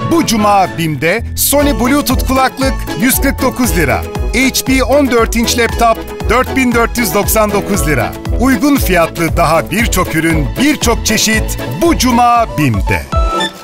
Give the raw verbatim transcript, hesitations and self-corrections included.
Bu cuma BİM'de Sony Bluetooth kulaklık yüz kırk dokuz lira. H P on dört inç laptop dört bin dört yüz doksan dokuz lira. Uygun fiyatlı daha birçok ürün, birçok çeşit bu cuma BİM'de.